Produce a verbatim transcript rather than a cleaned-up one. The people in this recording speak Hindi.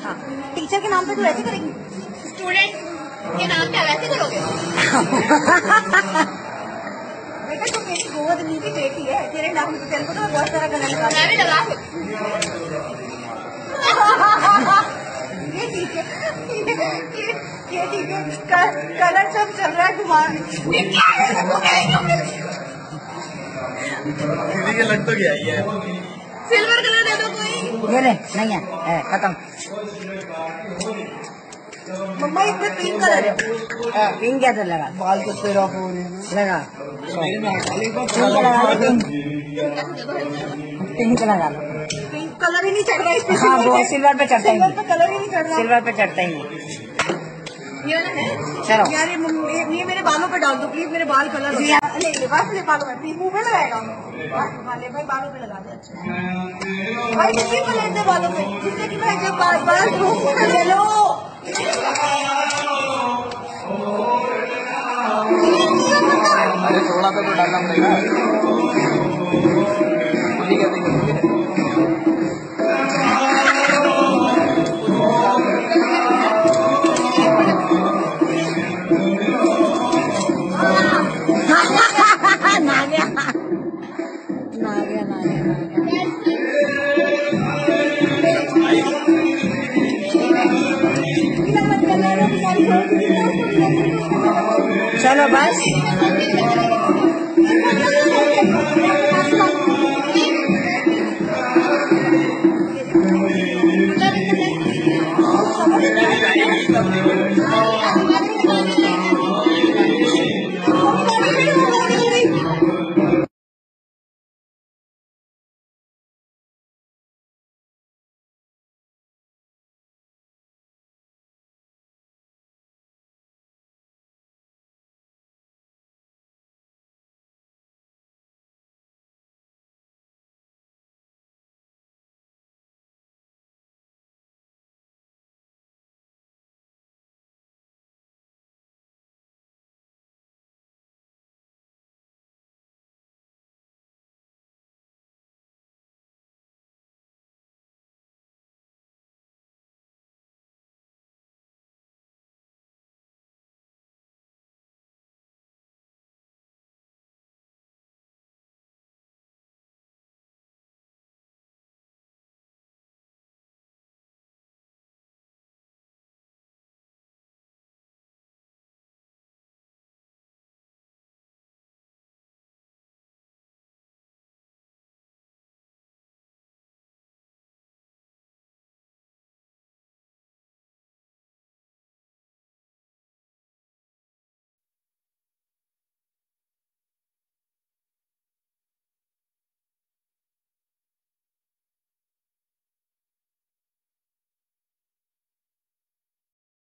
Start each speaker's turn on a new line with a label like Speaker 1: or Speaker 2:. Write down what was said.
Speaker 1: हाँ, टीचर के नाम पे तो ऐसे करेंगी, स्टूडेंट के नाम पे वैसे करोगे? बेटा तो मेरी गोद नीति बेटी है, तेरे नाम पे तेरे को तो बहुत सारा कलर लगा, मैं भी लगा ये ठीक है, ये ठीक है, कलर सब चल रहा है घुमान।
Speaker 2: दीदी के लग तो गया ही है।
Speaker 1: सिल्वर कलर दे दो कोई।
Speaker 3: ये ले, नहीं है, है खत्म।
Speaker 1: मम्मा इसमें पिंक कलर है।
Speaker 3: पिंक क्या तो लगा,
Speaker 2: बाल तो तेरा हो रहे हैं
Speaker 3: लगा पिंक लगा लो, पिंक पिंक लगा लो।
Speaker 1: पिंक कलर ही नहीं चढ़ रहा इसमें।
Speaker 3: हाँ वो सिल्वर पे चढ़ता ही
Speaker 1: सिल्वर पे
Speaker 3: नहीं,
Speaker 1: कलर ही नहीं चढ़ रहा,
Speaker 3: सिल्वर पे चढ़ता ही नहीं।
Speaker 1: ये वाला है।
Speaker 3: चलो
Speaker 1: यार ये मम्मी- ये मेरे बालों पे डाल दो प्लीज, मेरे बाल कलर हो जाए। नहीं ये बस मेरे बालों में मुंह में लगाएगा, भाई बालों पे लगा दे। अच्छा भाई किसी को लेते बालों पे, जिससे कि मैं जब बार बार धूप में ले लो।
Speaker 2: अरे थोड़ा सा तो डालना पड़ेगा।
Speaker 3: ना गया ना गया ना गया। चलो बस
Speaker 1: समझ